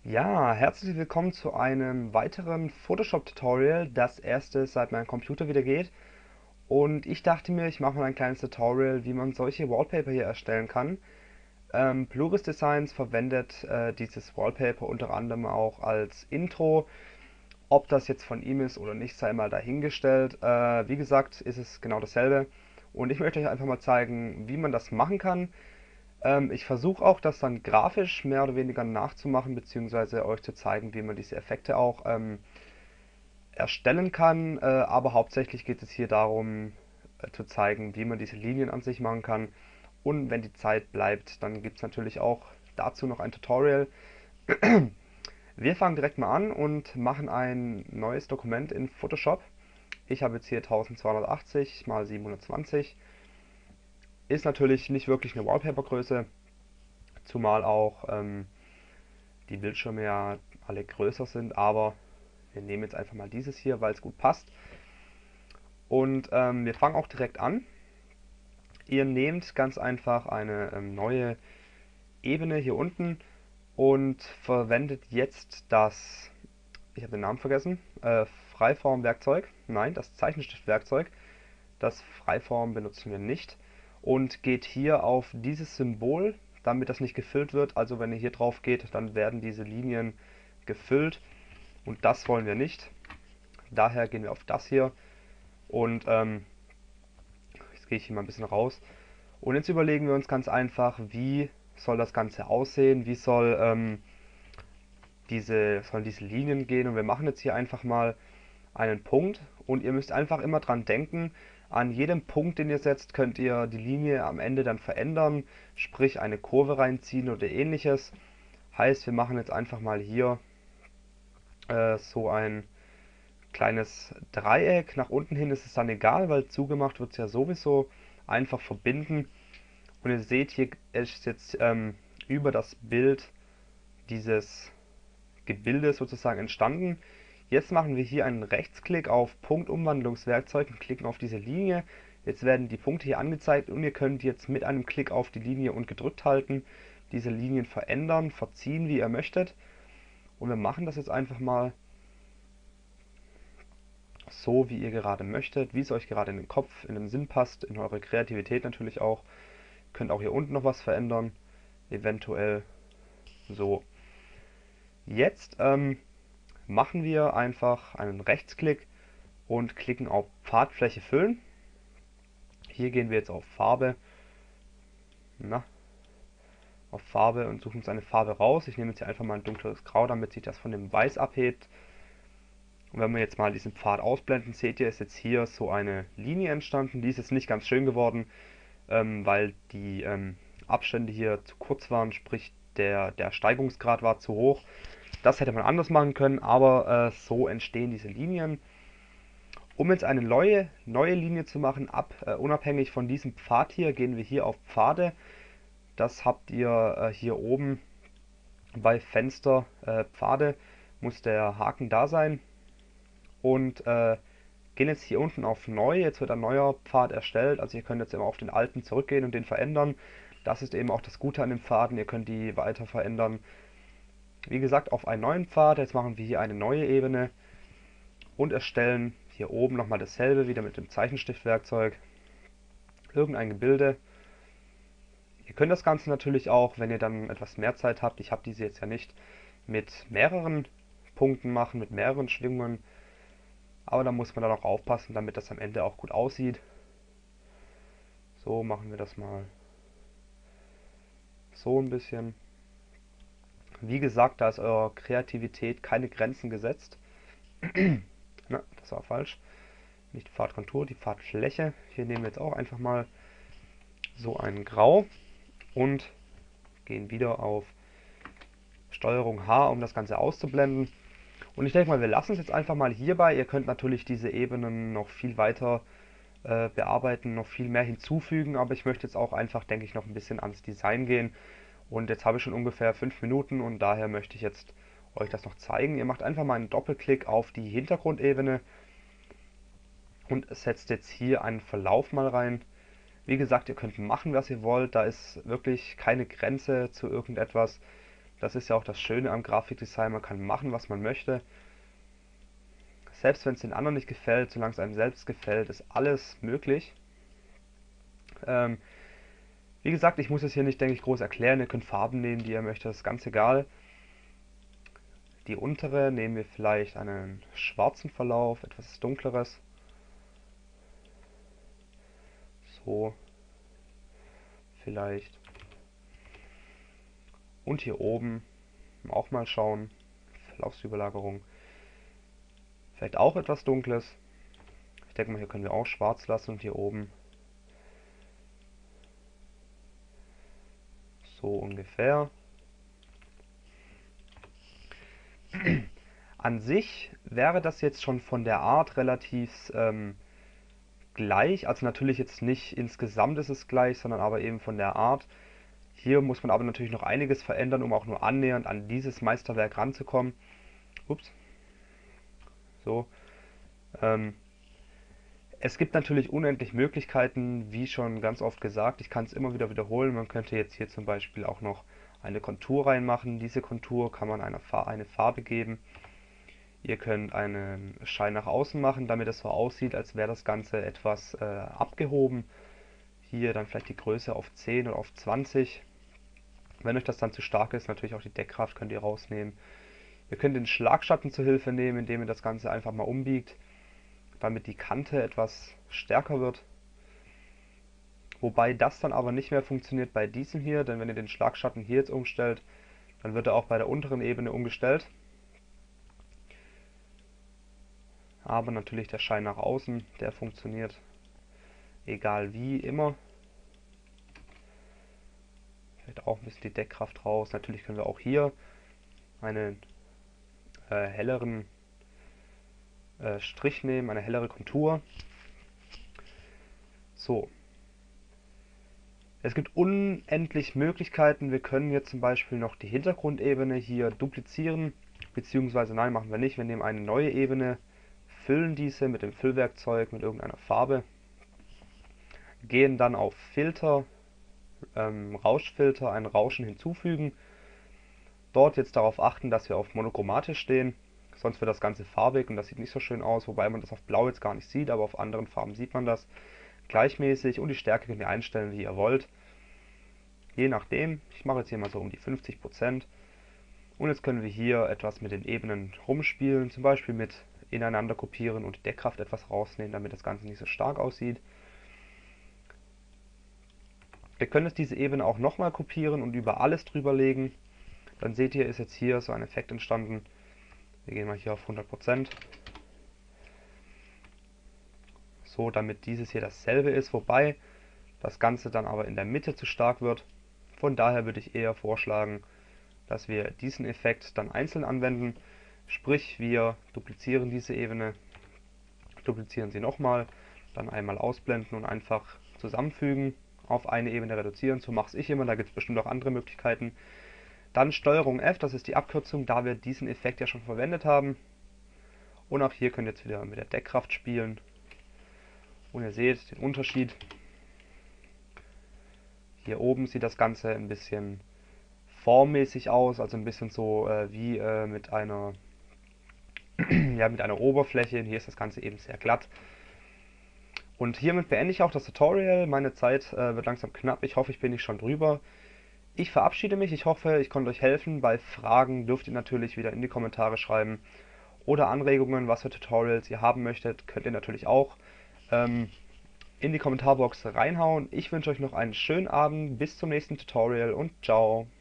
Ja, herzlich willkommen zu einem weiteren Photoshop-Tutorial, das erste seit meinem Computer wieder geht. Und ich dachte mir, ich mache mal ein kleines Tutorial, wie man solche Wallpaper hier erstellen kann. Pluris Designs verwendet dieses Wallpaper unter anderem auch als Intro. Ob das jetzt von ihm ist oder nicht, sei mal dahingestellt. Wie gesagt, ist es genau dasselbe. Und ich möchte euch einfach mal zeigen, wie man das machen kann. Ich versuche auch, das dann grafisch mehr oder weniger nachzumachen, beziehungsweise euch zu zeigen, wie man diese Effekte auch erstellen kann. Aber hauptsächlich geht es hier darum, zu zeigen, wie man diese Linien an sich machen kann. Und wenn die Zeit bleibt, dann gibt es natürlich auch dazu noch ein Tutorial. Wir fangen direkt mal an und machen ein neues Dokument in Photoshop. Ich habe jetzt hier 1280 x 720. Ist natürlich nicht wirklich eine Wallpaper-Größe, zumal auch die Bildschirme ja alle größer sind, aber wir nehmen jetzt einfach mal dieses hier, weil es gut passt. Und wir fangen auch direkt an. Ihr nehmt ganz einfach eine neue Ebene hier unten und verwendet jetzt das, ich habe den Namen vergessen, Freiform-Werkzeug, nein, das Zeichenstift-Werkzeug. Das Freiform benutzen wir nicht und geht hier auf dieses Symbol, damit das nicht gefüllt wird. Also wenn ihr hier drauf geht, dann werden diese Linien gefüllt und das wollen wir nicht. Daher gehen wir auf das hier und jetzt gehe ich hier mal ein bisschen raus. Und jetzt überlegen wir uns ganz einfach, wie soll das Ganze aussehen, wie sollen diese Linien gehen. Und wir machen jetzt hier einfach mal einen Punkt und ihr müsst einfach immer dran denken, an jedem Punkt, den ihr setzt, könnt ihr die Linie am Ende dann verändern, sprich eine Kurve reinziehen oder ähnliches. Heißt, wir machen jetzt einfach mal hier so ein kleines Dreieck. Nach unten hin ist es dann egal, weil zugemacht wird es ja sowieso. Einfach verbinden. Und ihr seht, hier ist jetzt über das Bild dieses Gebildes sozusagen entstanden. Jetzt machen wir hier einen Rechtsklick auf Punktumwandlungswerkzeug und klicken auf diese Linie. Jetzt werden die Punkte hier angezeigt und ihr könnt jetzt mit einem Klick auf die Linie und gedrückt halten diese Linien verändern, verziehen, wie ihr möchtet. Und wir machen das jetzt einfach mal so, wie ihr gerade möchtet, wie es euch gerade in den Kopf, in den Sinn passt, in eure Kreativität natürlich auch. Ihr könnt auch hier unten noch was verändern, eventuell so. Jetzt machen wir einfach einen Rechtsklick und klicken auf Farbfläche füllen. Hier gehen wir jetzt auf Farbe, na, auf Farbe und suchen uns eine Farbe raus. Ich nehme jetzt hier einfach mal ein dunkleres Grau, damit sich das von dem Weiß abhebt. Und wenn wir jetzt mal diesen Pfad ausblenden, seht ihr, ist jetzt hier so eine Linie entstanden. Die ist jetzt nicht ganz schön geworden, weil die Abstände hier zu kurz waren, sprich der Steigungsgrad war zu hoch. Das hätte man anders machen können, aber so entstehen diese Linien. Um jetzt eine neue Linie zu machen, unabhängig von diesem Pfad hier, gehen wir hier auf Pfade. Das habt ihr hier oben bei Fenster, Pfade, muss der Haken da sein. Und gehen jetzt hier unten auf Neu. Jetzt wird ein neuer Pfad erstellt. Also ihr könnt jetzt immer auf den alten zurückgehen und den verändern. Das ist eben auch das Gute an den Pfaden. Ihr könnt die weiter verändern. Wie gesagt, auf einen neuen Pfad. Jetzt machen wir hier eine neue Ebene und erstellen hier oben nochmal dasselbe, wieder mit dem Zeichenstiftwerkzeug. Irgendein Gebilde. Ihr könnt das Ganze natürlich auch, wenn ihr dann etwas mehr Zeit habt, ich habe diese jetzt ja nicht, mit mehreren Punkten machen, mit mehreren Schwingungen. Aber da muss man dann auch aufpassen, damit das am Ende auch gut aussieht. So machen wir das mal. So ein bisschen. Wie gesagt, da ist eurer Kreativität keine Grenzen gesetzt. Na, das war falsch. Nicht die Farbkontur, die Farbfläche. Hier nehmen wir jetzt auch einfach mal so ein Grau und gehen wieder auf Steuerung H, um das Ganze auszublenden. Und ich denke mal, wir lassen es jetzt einfach mal hierbei. Ihr könnt natürlich diese Ebenen noch viel weiter bearbeiten, noch viel mehr hinzufügen, aber ich möchte jetzt auch einfach, denke ich, noch ein bisschen ans Design gehen. Und jetzt habe ich schon ungefähr 5 Minuten und daher möchte ich jetzt euch das noch zeigen. Ihr macht einfach mal einen Doppelklick auf die Hintergrundebene und setzt jetzt hier einen Verlauf mal rein. Wie gesagt, ihr könnt machen, was ihr wollt. Da ist wirklich keine Grenze zu irgendetwas. Das ist ja auch das Schöne am Grafikdesign, man kann machen, was man möchte. Selbst wenn es den anderen nicht gefällt, solange es einem selbst gefällt, ist alles möglich. Ähm, Wie gesagt, ich muss es hier nicht, denke ich, groß erklären. Ihr könnt Farben nehmen, die ihr möchtet, das ist ganz egal. Die untere nehmen wir vielleicht einen schwarzen Verlauf, etwas dunkleres. So, vielleicht. Und hier oben auch mal schauen. Verlaufsüberlagerung. Vielleicht auch etwas Dunkles. Ich denke mal, hier können wir auch schwarz lassen und hier oben so ungefähr. An sich wäre das jetzt schon von der Art relativ gleich. Also natürlich jetzt nicht insgesamt ist es gleich, sondern aber eben von der Art. Hier muss man aber natürlich noch einiges verändern, um auch nur annähernd an dieses Meisterwerk ranzukommen. Ups. So. Ähm, Es gibt natürlich unendlich Möglichkeiten, wie schon ganz oft gesagt. Ich kann es immer wieder wiederholen. Man könnte jetzt hier zum Beispiel auch noch eine Kontur reinmachen. Diese Kontur kann man eine Farbe geben. Ihr könnt einen Schein nach außen machen, damit es so aussieht, als wäre das Ganze etwas abgehoben. Hier dann vielleicht die Größe auf 10 oder auf 20. Wenn euch das dann zu stark ist, natürlich auch die Deckkraft könnt ihr rausnehmen. Ihr könnt den Schlagschatten zur Hilfe nehmen, indem ihr das Ganze einfach mal umbiegt, damit die Kante etwas stärker wird. Wobei das dann aber nicht mehr funktioniert bei diesem hier, denn wenn ihr den Schlagschatten hier jetzt umstellt, dann wird er auch bei der unteren Ebene umgestellt. Aber natürlich der Schein nach außen, der funktioniert egal wie, immer. Vielleicht auch ein bisschen die Deckkraft raus. Natürlich können wir auch hier einen helleren Strich nehmen, eine hellere Kontur. So. Es gibt unendlich Möglichkeiten. Wir können jetzt zum Beispiel noch die Hintergrundebene hier duplizieren, beziehungsweise nein, machen wir nicht. Wir nehmen eine neue Ebene, füllen diese mit dem Füllwerkzeug, mit irgendeiner Farbe, gehen dann auf Filter, Rauschfilter, ein Rauschen hinzufügen. Dort jetzt darauf achten, dass wir auf monochromatisch stehen, sonst wird das Ganze farbig und das sieht nicht so schön aus, wobei man das auf Blau jetzt gar nicht sieht, aber auf anderen Farben sieht man das. Gleichmäßig und die Stärke könnt ihr einstellen, wie ihr wollt. Je nachdem, ich mache jetzt hier mal so um die 50%. Und jetzt können wir hier etwas mit den Ebenen rumspielen, zum Beispiel mit ineinander kopieren und die Deckkraft etwas rausnehmen, damit das Ganze nicht so stark aussieht. Wir können jetzt diese Ebene auch nochmal kopieren und über alles drüber legen. Dann seht ihr, ist jetzt hier so ein Effekt entstanden. Wir gehen mal hier auf 100%. So, damit dieses hier dasselbe ist, wobei das Ganze dann aber in der Mitte zu stark wird. Von daher würde ich eher vorschlagen, dass wir diesen Effekt dann einzeln anwenden. Sprich, wir duplizieren diese Ebene, duplizieren sie nochmal, dann einmal ausblenden und einfach zusammenfügen, auf eine Ebene reduzieren. So mache ich immer, da gibt es bestimmt auch andere Möglichkeiten. Dann STRG F, das ist die Abkürzung, da wir diesen Effekt ja schon verwendet haben. Und auch hier könnt ihr jetzt wieder mit der Deckkraft spielen. Und ihr seht den Unterschied. Hier oben sieht das Ganze ein bisschen formmäßig aus, also ein bisschen so wie mit einer ja, mit einer Oberfläche. Hier ist das Ganze eben sehr glatt. Und hiermit beende ich auch das Tutorial. Meine Zeit wird langsam knapp. Ich hoffe, ich bin nicht schon drüber. Ich verabschiede mich. Ich hoffe, ich konnte euch helfen. Bei Fragen dürft ihr natürlich wieder in die Kommentare schreiben. Oder Anregungen, was für Tutorials ihr haben möchtet, könnt ihr natürlich auch in die Kommentarbox reinhauen. Ich wünsche euch noch einen schönen Abend. Bis zum nächsten Tutorial und ciao.